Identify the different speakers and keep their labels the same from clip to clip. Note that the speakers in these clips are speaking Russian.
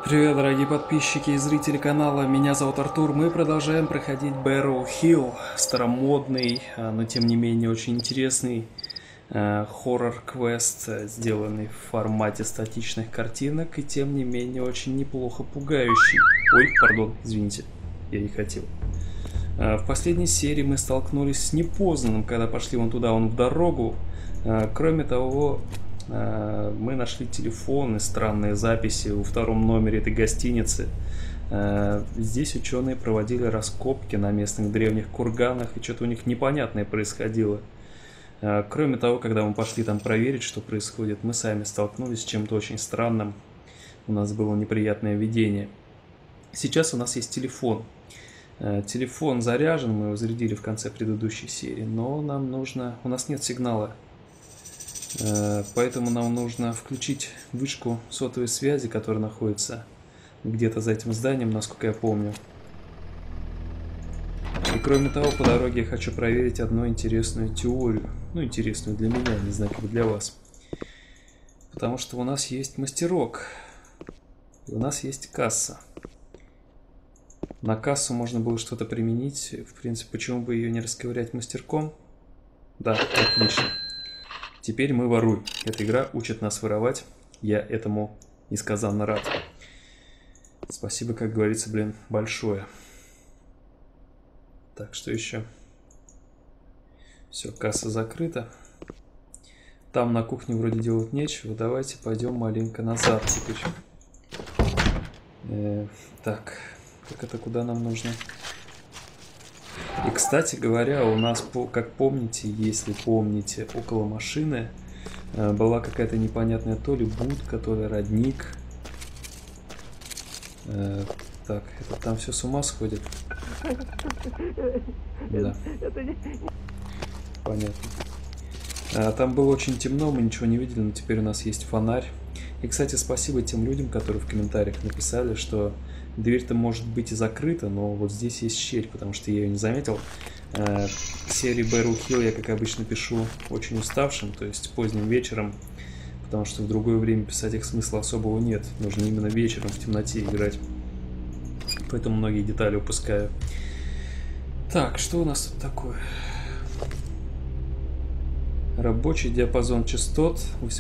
Speaker 1: Привет, дорогие подписчики и зрители канала, меня зовут Артур, мы продолжаем проходить Barrow Hill, старомодный, но тем не менее очень интересный хоррор-квест, сделанный в формате статичных картинок и тем не менее очень неплохо пугающий. Ой, пардон, извините, я не хотел. В последней серии мы столкнулись с Непознанным, когда пошли вон туда, вон в дорогу. Кроме того, мы нашли телефон и странные записи во втором номере этой гостиницы. Здесь ученые проводили раскопки на местных древних курганах, и что-то у них непонятное происходило. Кроме того, когда мы пошли там проверить, что происходит, мы сами столкнулись с чем-то очень странным. У нас было неприятное видение. Сейчас у нас есть телефон. Телефон заряжен, мы его зарядили в конце предыдущей серии, но нам нужно... У нас нет сигнала. Поэтому нам нужно включить вышку сотовой связи, которая находится где-то за этим зданием, насколько я помню. И кроме того, по дороге я хочу проверить одну интересную теорию. Ну, интересную для меня, не знаю, как для вас. Потому что у нас есть мастерок. И у нас есть касса. На кассу можно было что-то применить. В принципе, почему бы ее не расковырять мастерком? Да, отлично. Теперь мы воруем. Эта игра учит нас воровать. Я этому несказанно рад. Спасибо, как говорится, блин, большое. Так, что еще? Все, касса закрыта. Там на кухне вроде делать нечего. Давайте пойдем маленько назад теперь. Так, как это, куда нам нужно? И, кстати говоря, у нас, как помните, если помните, около машины была какая-то непонятная то ли будка, то ли родник. Так, это там все с ума сходит? Да. Понятно. Там было очень темно, мы ничего не видели, но теперь у нас есть фонарь. И, кстати, спасибо тем людям, которые в комментариях написали, что дверь-то может быть и закрыта, но вот здесь есть щель, потому что я ее не заметил. Серии Barrow Hill я, как обычно, пишу очень уставшим, то есть поздним вечером, потому что в другое время писать их смысла особого нет. Нужно именно вечером в темноте играть. Поэтому многие детали упускаю. Так, что у нас тут такое? Рабочий диапазон частот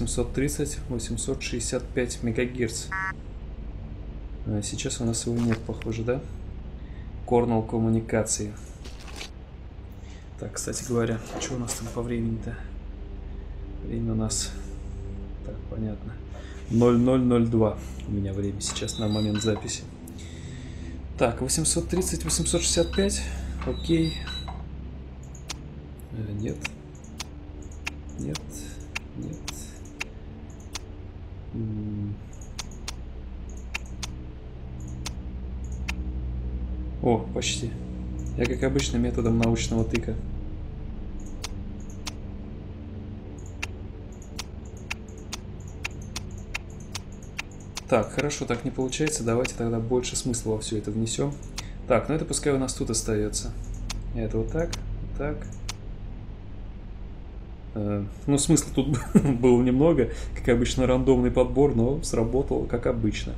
Speaker 1: 830-865 МГц. Сейчас у нас его нет, похоже, да? Корнел коммуникации. Так, кстати говоря, что у нас там по времени-то? Время у нас... Так, понятно. 00:02 у меня время сейчас на момент записи. Так, 830-865. Окей. Нет. Нет. Нет. О, почти. Я, как обычно, методом научного тыка. Так, хорошо, так не получается. Давайте тогда больше смысла во все это внесем. Так, ну это пускай у нас тут остается. Это вот так, вот так. Ну, смысла тут было немного. Как обычно, рандомный подбор, но сработал, как обычно.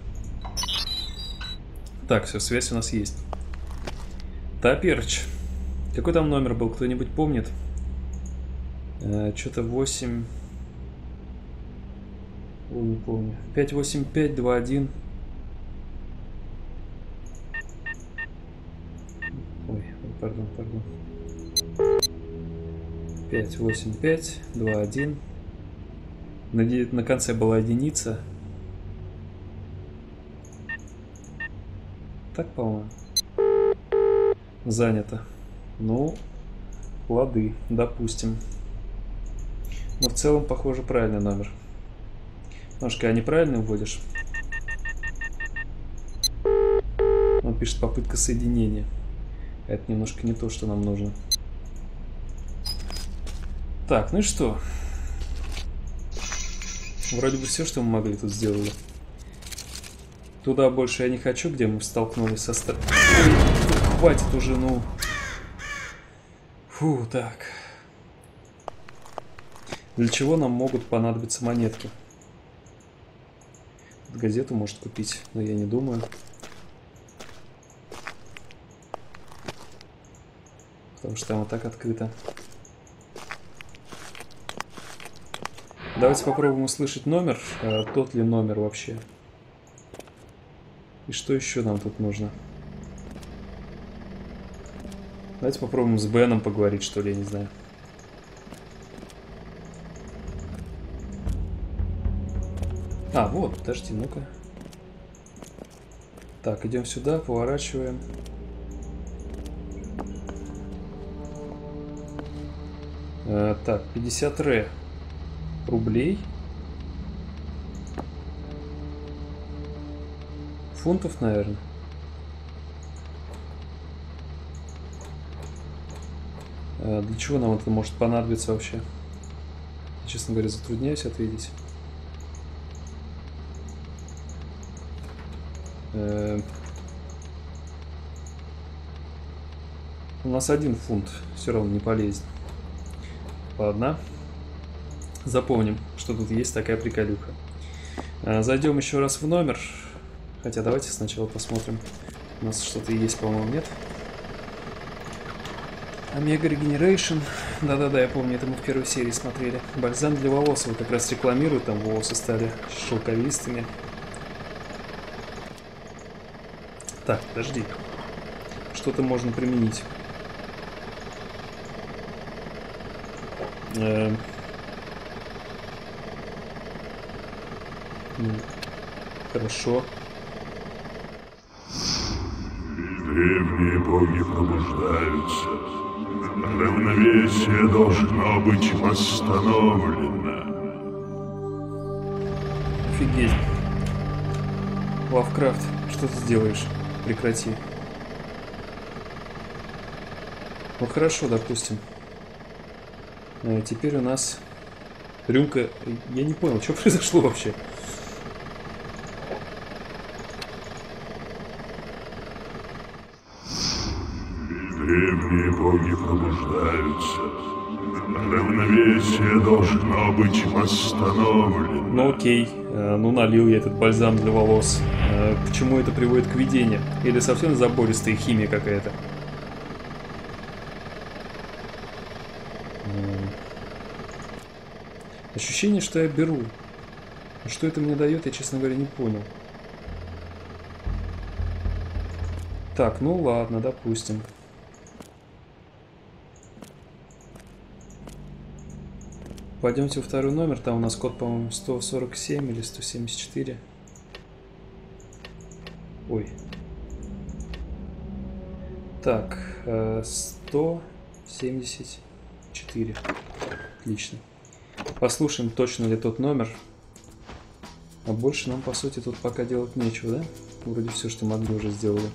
Speaker 1: Так, все, связь у нас есть. Таперч. Какой там номер был, кто-нибудь помнит? Что-то 8... Ой, не помню. 58521. Ой, пардон. 58521. На конце была единица. Так, по-моему. Занято. Ну, лады, допустим. Но в целом, похоже, правильный номер. Немножко неправильно вводишь. Он пишет попытка соединения. Это немножко не то, что нам нужно. Так, ну и что? Вроде бы все, что мы могли тут сделали. Туда больше я не хочу, где мы столкнулись со Хватит уже, ну. Фу, так. Для чего нам могут понадобиться монетки? Газету может купить, но я не думаю. Потому что там вот так открыто. Давайте попробуем услышать номер. Тот ли номер вообще? И что еще нам тут нужно? Давайте попробуем с Беном поговорить, что ли, я не знаю. А, вот, подожди, ну-ка. Так, идем сюда, поворачиваем. Так, 50 рублей. Фунтов, наверное. Для чего нам это может понадобиться вообще? Я, честно говоря, затрудняюсь ответить. У нас 1 фунт все равно не полезет. Ладно. Запомним, что тут есть такая приколюха. Зайдем еще раз в номер. Хотя давайте сначала посмотрим. У нас что-то есть, по-моему, нет. Омега Регенерейшн. Да-да-да, я помню, это мы в первой серии смотрели. Бальзам для волос. Его как раз рекламируют, там волосы стали шелковистыми. Так, подожди. Что-то можно применить. Хорошо.
Speaker 2: Древние боги пробуждаются. Равновесие должно быть восстановлено.
Speaker 1: Офигеть. Лавкрафт, что ты сделаешь? Прекрати. Ну хорошо, допустим. Теперь у нас рюмка... Я не понял, что произошло вообще.
Speaker 2: Древние боги пробуждаются. Равновесие должно быть восстановлено.
Speaker 1: Ну окей, ну налил я этот бальзам для волос. К чему это приводит к видению? Или совсем забористая химия какая-то? Ощущение, что я беру. Но что это мне дает, я, честно говоря, не понял. Так, ну ладно, допустим. Пойдемте во второй номер. Там у нас код, по-моему, 147 или 174. Ой. Так, 174. Отлично. Послушаем, точно ли тот номер. А больше нам, по сути, тут пока делать нечего, да? Вроде все, что могли, уже сделали.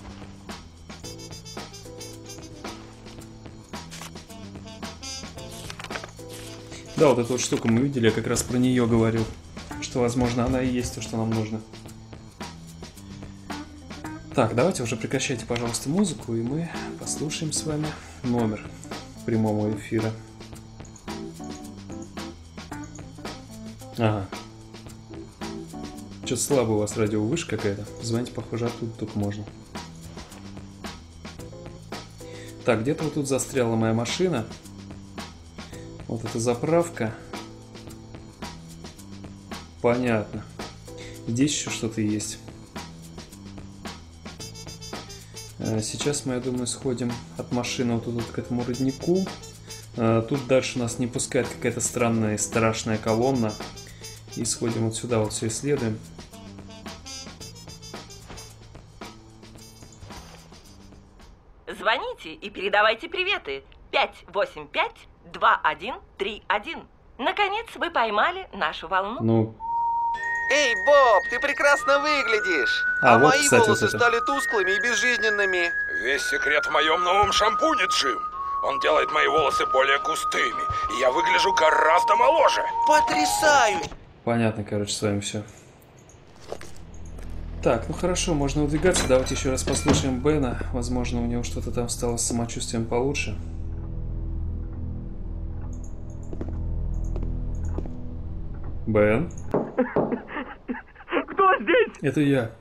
Speaker 1: Да, вот эту вот штуку мы видели, я как раз про нее говорил. Что, возможно, она и есть то, что нам нужно. Так, давайте уже прекращайте, пожалуйста, музыку, и мы послушаем с вами номер прямого эфира. Ага. Что-то слабо у вас радиовышка какая-то. Звоните, похоже, оттуда только можно. Так, где-то вот тут застряла моя машина. Вот эта заправка. Понятно. Здесь еще что-то есть. Сейчас мы, я думаю, сходим от машины вот тут к этому роднику. Тут дальше нас не пускает какая-то странная и страшная колонна. И сходим вот сюда, вот все исследуем.
Speaker 3: Звоните и передавайте приветы. 585-2131. Наконец вы поймали нашу волну.
Speaker 1: Ну...
Speaker 4: Эй, Боб, ты прекрасно выглядишь.
Speaker 1: А вот,
Speaker 4: мои
Speaker 1: кстати,
Speaker 4: волосы
Speaker 1: вот это.
Speaker 4: стали тусклыми и безжизненными.
Speaker 5: Весь секрет в моем новом шампуне, Джим. Он делает мои волосы более густыми, и я выгляжу гораздо моложе.
Speaker 4: Потрясаю!
Speaker 1: Понятно, короче, с вами все. Так, ну хорошо, можно выдвигаться. Давайте еще раз послушаем Бена. Возможно, у него что-то там стало с самочувствием получше. Бен?
Speaker 6: Кто здесь?
Speaker 1: Это я.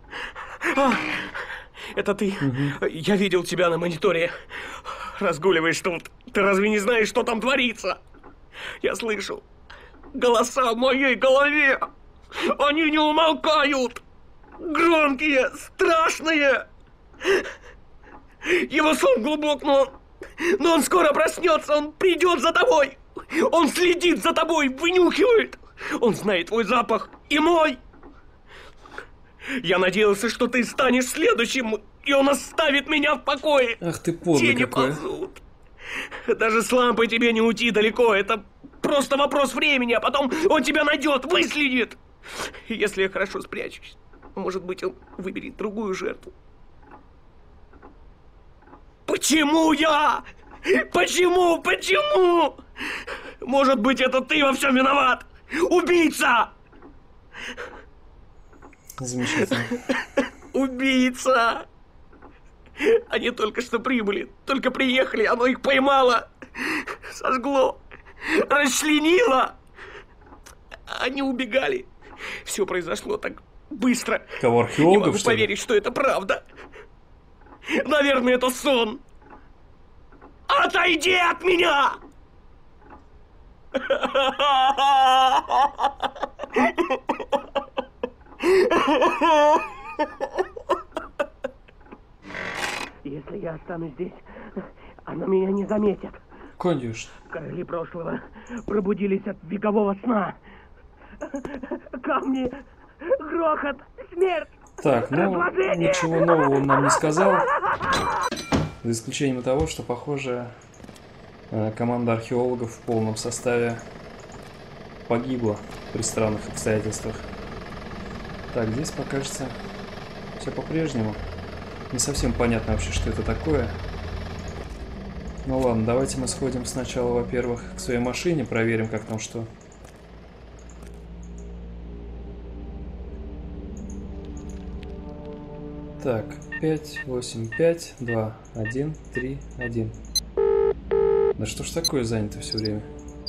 Speaker 6: Это ты? Я видел тебя на мониторе. Разгуливаешь тут. Ты разве не знаешь, что там творится? Я слышу голоса в моей голове. Они не умолкают. Громкие, страшные. Его сон глубок, но он скоро проснется. Он придет за тобой. Он следит за тобой, вынюхивает. Он знает твой запах и мой. Я надеялся, что ты станешь следующим, и он оставит меня в покое.
Speaker 1: Ах ты подлый какой.
Speaker 6: Ползут. Даже с лампой тебе не уйти далеко. Это просто вопрос времени, а потом он тебя найдет, выследит. Если я хорошо спрячусь, может быть, он выберет другую жертву. Почему я? Почему? Может быть, это ты во всем виноват? Убийца!
Speaker 1: Замечательно.
Speaker 6: Убийца! Они только что прибыли, только приехали, оно их поймало, сожгло, расчленило. Они убегали. Все произошло так быстро.
Speaker 1: Кого, археологов,
Speaker 6: не могу
Speaker 1: что ли?
Speaker 6: поверить, что это правда. Наверное, это сон. Отойди от меня! Если я останусь здесь, она меня не заметит.
Speaker 1: Конечно.
Speaker 6: Короли прошлого пробудились от векового сна. Камни, грохот, смерть.
Speaker 1: Так, ну, ничего нового он нам не сказал. За исключением того, что, похоже, команда археологов в полном составе погибла при странных обстоятельствах. Так, здесь покажется все по-прежнему. Не совсем понятно вообще, что это такое. Ну ладно, давайте мы сходим сначала, во-первых, к своей машине, проверим, как там что. Так, 5, 8, 5, 2, 1, 3, 1. Да что ж такое занято все время?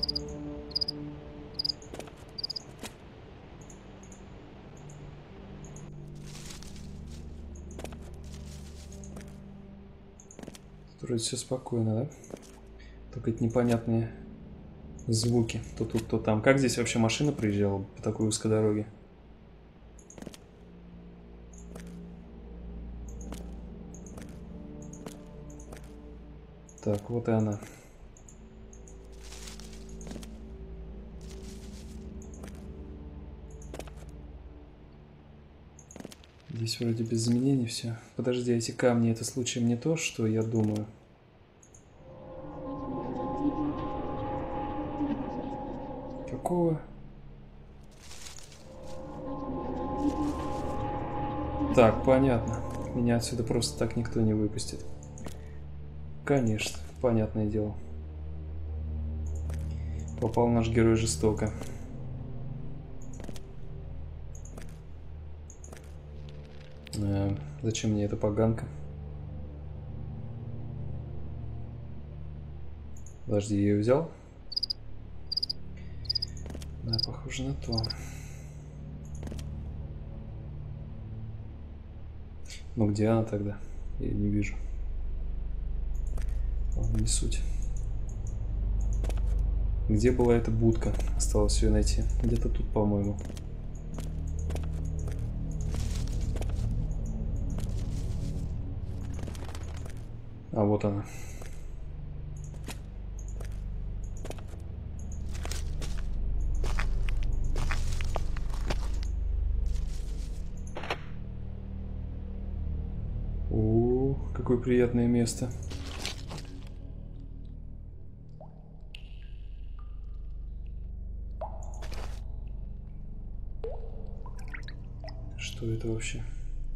Speaker 1: Вроде все спокойно, да? Только эти непонятные звуки. То тут, то там. Как здесь вообще машина проезжала по такой узкой дороге? Так, вот и она. Здесь вроде без изменений все. Подожди, эти камни, это случаем не то, что я думаю? Какого? Так, понятно. Меня отсюда просто так никто не выпустит. Конечно, понятное дело. Попал наш герой жестоко. Зачем мне эта поганка? Подожди, я ее взял? Да, похоже на то. Ну где она тогда? Я ее не вижу. Ладно, не суть. Где была эта будка? Осталось ее найти. Где-то тут, по-моему. А вот она. О, какое приятное место. Что это вообще?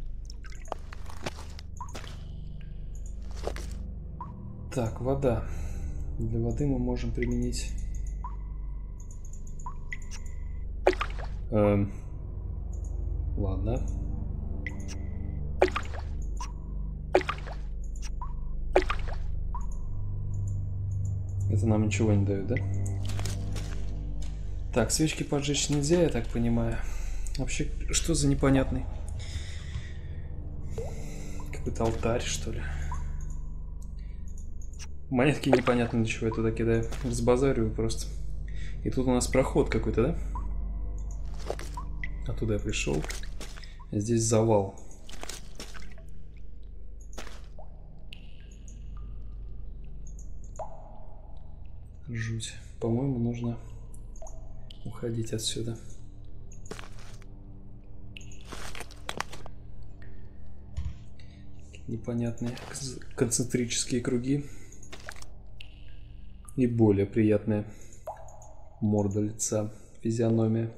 Speaker 1: Так, вода. Для воды мы можем применить... Ладно. Это нам ничего не дает, да? Так, свечки поджечь нельзя, я так понимаю. Вообще, что за непонятный? Какой-то алтарь, что ли? Монетки непонятно для чего я туда кидаю. Разбазариваю просто. И тут у нас проход какой-то, да? Оттуда я пришел. Здесь завал. Жуть. По-моему, нужно уходить отсюда. Непонятные концентрические круги. И более приятная морда лица, физиономия.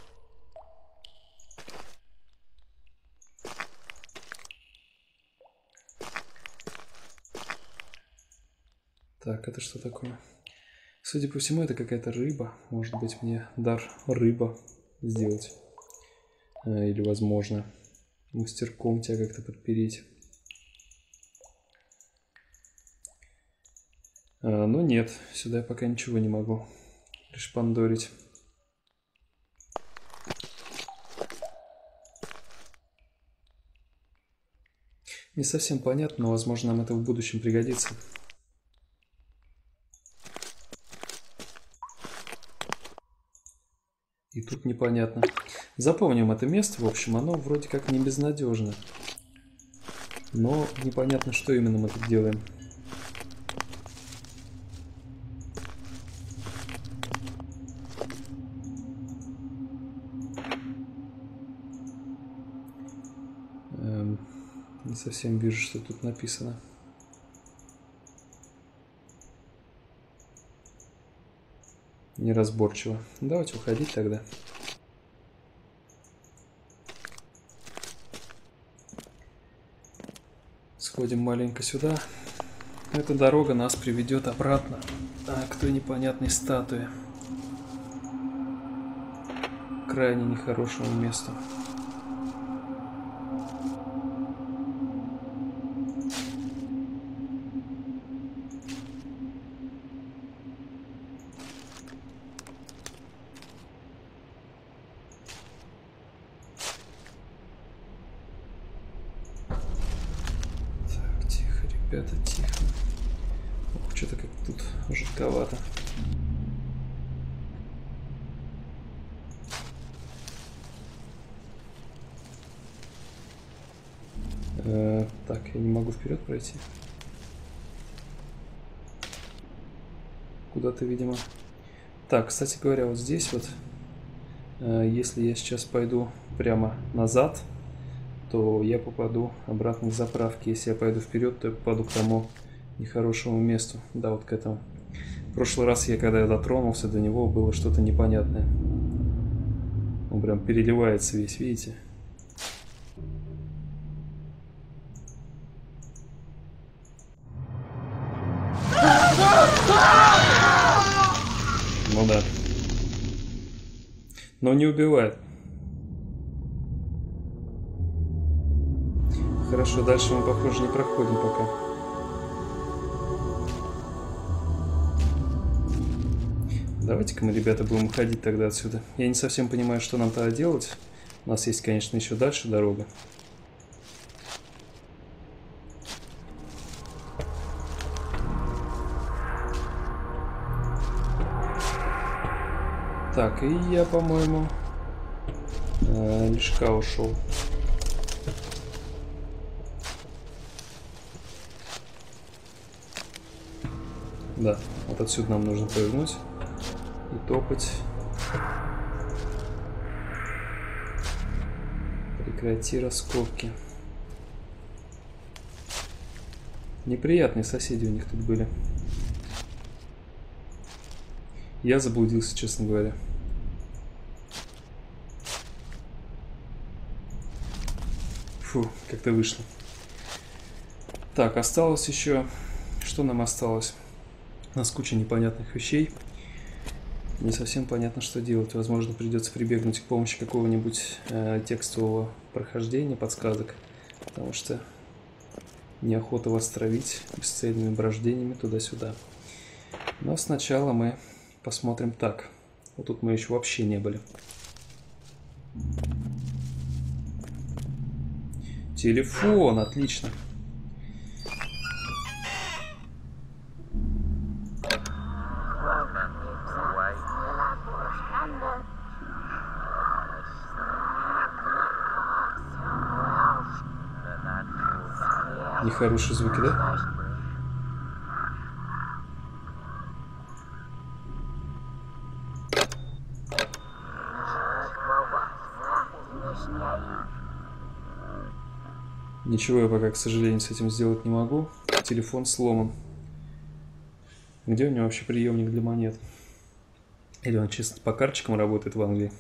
Speaker 1: Так, это что такое? Судя по всему, это какая-то рыба. Может быть, мне дар рыба сделать. Или, возможно, мастерком тебя как-то подпереть. Но нет, сюда я пока ничего не могу пришпандорить. Не совсем понятно, но, возможно, нам это в будущем пригодится. И тут непонятно. Запомним это место, в общем, оно вроде как не безнадежно. Но непонятно, что именно мы тут делаем. Не совсем вижу, что тут написано. Неразборчиво. Давайте уходить тогда. Сходим маленько сюда. Эта дорога нас приведет обратно к той непонятной статуе. Крайне нехорошему месту. Ребята, тихо. Ох, что-то как тут жутковато. Так, я не могу вперед пройти. Куда-то, видимо. Так, кстати говоря, вот здесь вот, если я сейчас пойду прямо назад, то я попаду обратно к заправке. Если я пойду вперед, то я попаду к тому нехорошему месту. Да, вот к этому. В прошлый раз я, когда я дотронулся до него, было что-то непонятное. Он прям переливается весь, видите? Ну да. Но не убивает. Хорошо, дальше мы, похоже, не проходим пока. Давайте-ка мы, ребята, будем уходить тогда отсюда. Я не совсем понимаю, что нам тогда делать. У нас есть, конечно, еще дальше дорога. Так, и я, по-моему, лишка ушел. Да, вот отсюда нам нужно повернуть и топать. Прекрати раскопки. Неприятные соседи у них тут были. Я заблудился, честно говоря. Фу, как-то вышло. Так, осталось еще... Что нам осталось? У нас куча непонятных вещей. Не совсем понятно, что делать. Возможно, придется прибегнуть к помощи какого-нибудь текстового прохождения, подсказок. Потому что неохота вас травить бесцельными брождениями туда-сюда. Но сначала мы посмотрим так. Вот тут мы еще вообще не были. Телефон, отлично. Нехорошие звуки, да? Ничего я пока, к сожалению, с этим сделать не могу. Телефон сломан. Где у него вообще приемник для монет? Или он чисто по карточкам работает в Англии?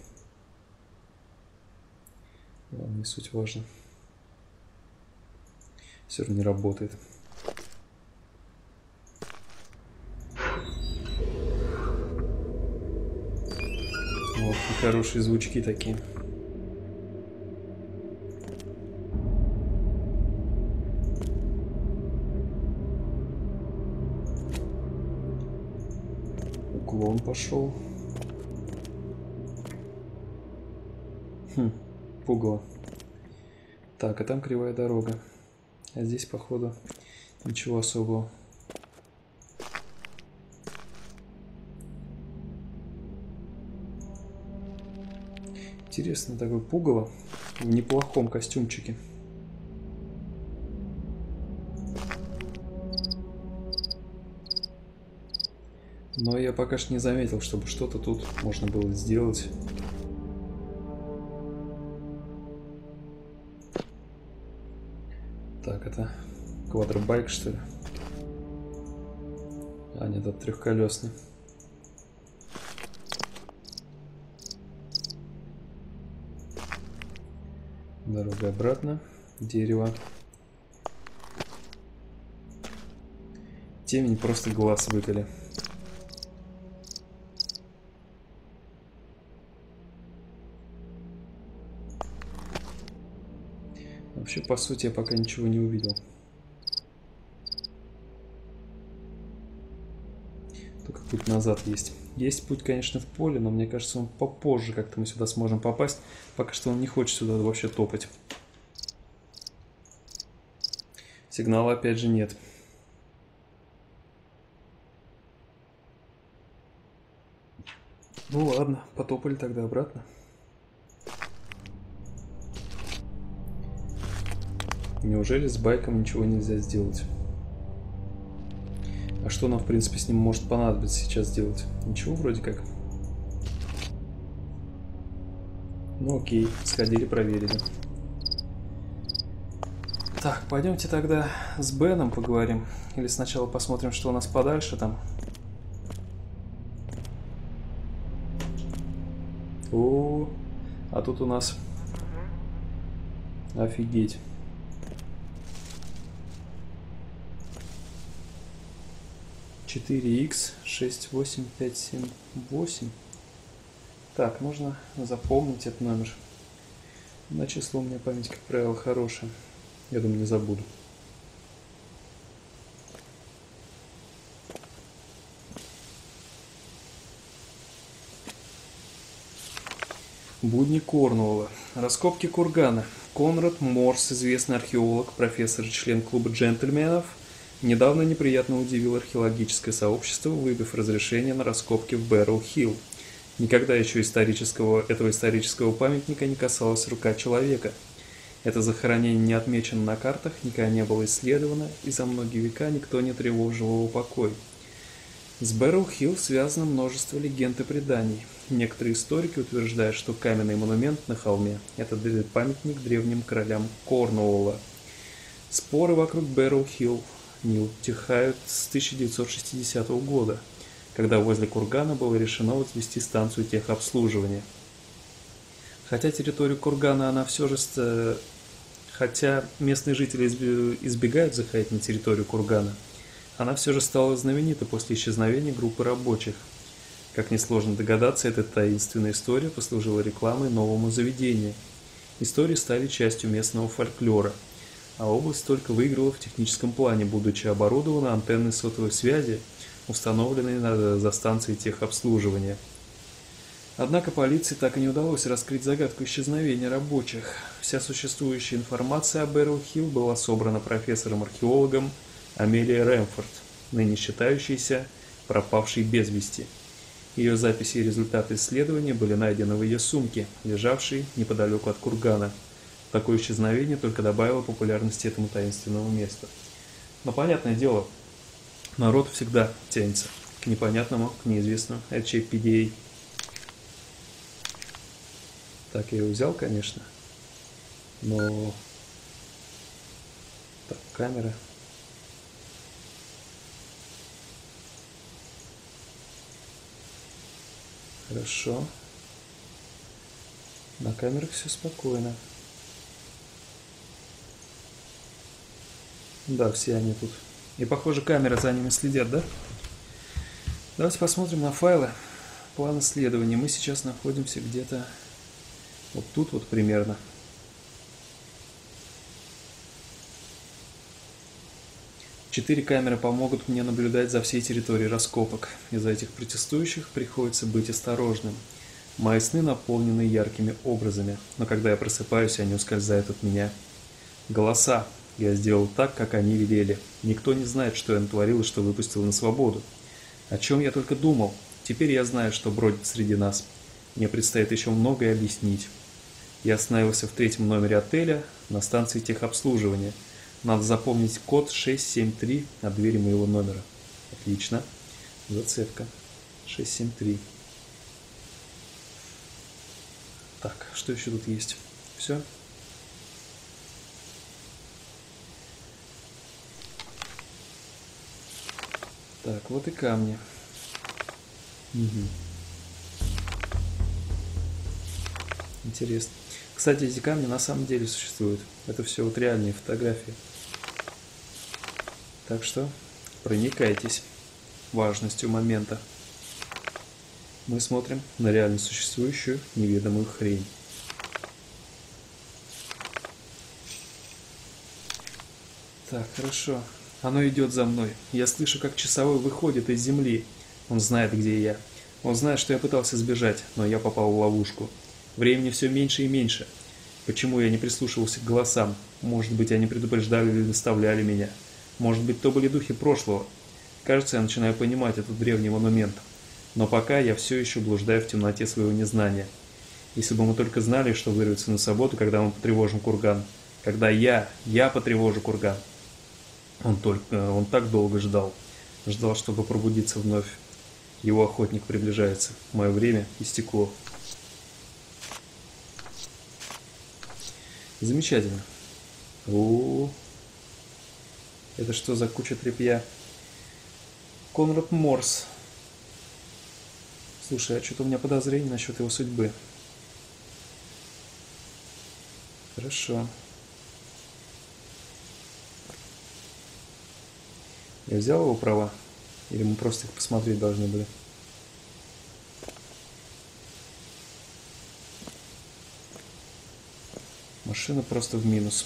Speaker 1: Ладно, не суть важно. Все равно не работает. Вот, нехорошие звучки такие. Уклон пошел. Пугало. Так, а там кривая дорога. А здесь, походу, ничего особого. Интересно, такое пугало в неплохом костюмчике. Но я пока что не заметил, чтобы что-то тут можно было сделать. Так, это квадробайк, что ли? А, нет, это трехколесный. Дорога обратно. Дерево. Темень, просто глаз выколи. Вообще, по сути, я пока ничего не увидел. Только путь назад есть. Есть путь, конечно, в поле, но мне кажется, он попозже как-то мы сюда сможем попасть. Пока что он не хочет сюда вообще топать. Сигнала опять же нет. Ну ладно, потопали тогда обратно. Неужели с байком ничего нельзя сделать? А что нам, в принципе, с ним может понадобиться сейчас сделать? Ничего вроде как. Ну окей, сходили, проверили. Так, пойдемте тогда с Беном поговорим. Или сначала посмотрим, что у нас подальше там. О, а тут у нас... Офигеть. X 68578. Так, нужно запомнить этот номер. На число у меня память, как правило, хорошая. Я думаю, не забуду. Будни Корнуолла. Раскопки кургана. Конрад Морс, известный археолог, профессор и член клуба джентльменов, недавно неприятно удивил археологическое сообщество, выдав разрешение на раскопки в Бэрроу-Хилл. Никогда еще этого исторического памятника не касалась рука человека. Это захоронение не отмечено на картах, никогда не было исследовано, и за многие века никто не тревожил его покой. С Бэрроу-Хилл связано множество легенд и преданий. Некоторые историки утверждают, что каменный монумент на холме – это памятник древним королям Корнуолла. Споры вокруг Бэрроу-Хилл не утихают с 1960 года, когда возле кургана было решено возвести станцию техобслуживания. Хотя территорию кургана она все же... Хотя местные жители избегают заходить на территорию кургана, она все же стала знаменита после исчезновения группы рабочих. Как несложно догадаться, эта таинственная история послужила рекламой новому заведению. Истории стали частью местного фольклора, а область только выиграла в техническом плане, будучи оборудована антенной сотовой связи, установленной за станцией техобслуживания. Однако полиции так и не удалось раскрыть загадку исчезновения рабочих. Вся существующая информация о Бэрроу-Хилл была собрана профессором-археологом Амелией Рэмфорд, ныне считающейся пропавшей без вести. Ее записи и результаты исследования были найдены в ее сумке, лежавшей неподалеку от кургана. Такое исчезновение только добавило популярности этому таинственному месту. Но понятное дело, народ всегда тянется к непонятному, к неизвестному HAPDA. Так, я его взял, конечно, но... Так, камера. Хорошо. На камерах все спокойно. Да, все они тут. И, похоже, камеры за ними следят, да? Давайте посмотрим на файлы. План исследования. Мы сейчас находимся где-то вот тут вот примерно. Четыре камеры помогут мне наблюдать за всей территорией раскопок. Из-за этих протестующих приходится быть осторожным. Мои сны наполнены яркими образами, но когда я просыпаюсь, они ускользают от меня. Голоса. Я сделал так, как они велели. Никто не знает, что я натворил и что выпустил на свободу. О чем я только думал. Теперь я знаю, что бродит среди нас. Мне предстоит еще многое объяснить. Я остановился в 3-м номере отеля на станции техобслуживания. Надо запомнить код 673 от двери моего номера. Отлично. Зацепка. 673. Так, что еще тут есть? Все? Так, вот и камни. Угу. Интересно. Кстати, эти камни на самом деле существуют. Это все вот реальные фотографии. Так что проникайтесь важностью момента. Мы смотрим на реально существующую неведомую хрень. Так, хорошо. Оно идет за мной. Я слышу, как часовой выходит из земли. Он знает, где я. Он знает, что я пытался сбежать, но я попал в ловушку. Времени все меньше и меньше. Почему я не прислушивался к голосам? Может быть, они предупреждали или наставляли меня? Может быть, то были духи прошлого? Кажется, я начинаю понимать этот древний монумент. Но пока я все еще блуждаю в темноте своего незнания. Если бы мы только знали, что вырвется на свободу, когда мы потревожим курган. Когда я потревожу курган. Он так долго ждал. Ждал, чтобы пробудиться вновь. Его охотник приближается. Мое время истекло. Замечательно. Это что за куча тряпья? Конрад Морс. Слушай, а что-то у меня подозрение насчет его судьбы. Хорошо. Я взял его права? Или мы просто их посмотреть должны были? Машина просто в минус.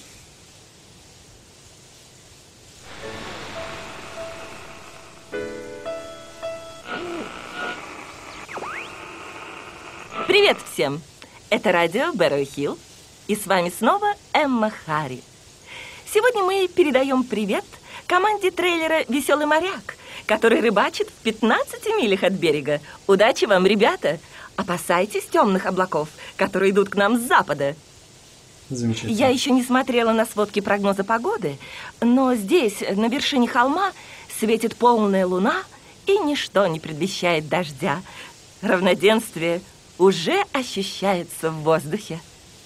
Speaker 3: Привет всем! Это радио Бэрроу-Хилл, и с вами снова Эмма Харри. Сегодня мы передаем привет команде трейлера «Веселый моряк», который рыбачит в 15 милях от берега. Удачи вам, ребята! Опасайтесь темных облаков, которые идут к нам с запада.
Speaker 1: Замечательно.
Speaker 3: Я еще не смотрела на сводки прогноза погоды, но здесь, на вершине холма, светит полная луна, и ничто не предвещает дождя. Равноденствие уже ощущается в воздухе.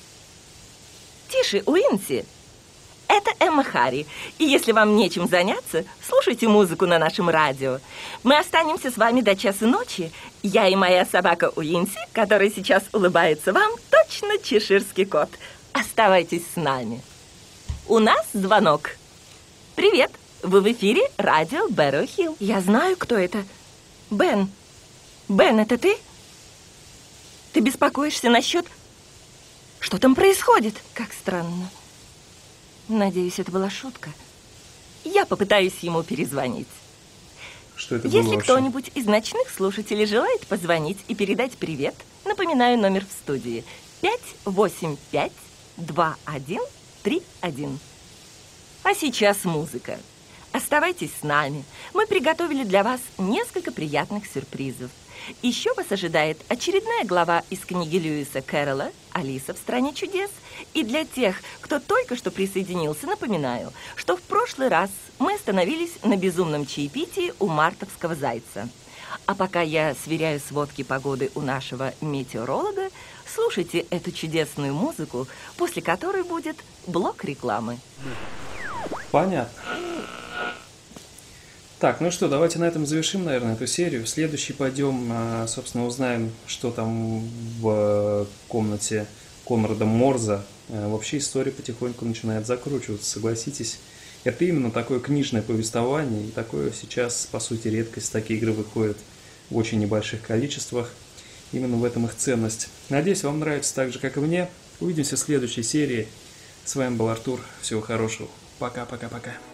Speaker 3: Тише, Уинси! Это Эмма Харри, и если вам нечем заняться, слушайте музыку на нашем радио. Мы останемся с вами до часу ночи. Я и моя собака Уинси, которая сейчас улыбается вам, точно чеширский кот. Оставайтесь с нами. У нас звонок. Привет, вы в эфире радио Бэрроу-Хилл. Я знаю, кто это. Бен. Бен, это ты? Ты беспокоишься насчет... Что там происходит? Как странно. Надеюсь, это была шутка. Я попытаюсь ему перезвонить.
Speaker 1: Что это было
Speaker 3: Если
Speaker 1: вообще?
Speaker 3: кто-нибудь из ночных слушателей желает позвонить и передать привет, напоминаю номер в студии 585-2131. А сейчас музыка. Оставайтесь с нами. Мы приготовили для вас несколько приятных сюрпризов. Еще вас ожидает очередная глава из книги Льюиса Кэрролла «Алиса в стране чудес». И для тех, кто только что присоединился, напоминаю, что в прошлый раз мы остановились на безумном чаепитии у мартовского зайца. А пока я сверяю сводки погоды у нашего метеоролога, слушайте эту чудесную музыку, после которой будет блок рекламы.
Speaker 1: Понятно. Так, ну что, давайте на этом завершим, наверное, эту серию. В следующий пойдем, собственно, узнаем, что там в комнате Конрада Морза. Вообще история потихоньку начинает закручиваться, согласитесь. Это именно такое книжное повествование, и такое сейчас, по сути, редкость. Такие игры выходят в очень небольших количествах. Именно в этом их ценность. Надеюсь, вам нравится так же, как и мне. Увидимся в следующей серии. С вами был Артур. Всего хорошего. Пока-пока-пока.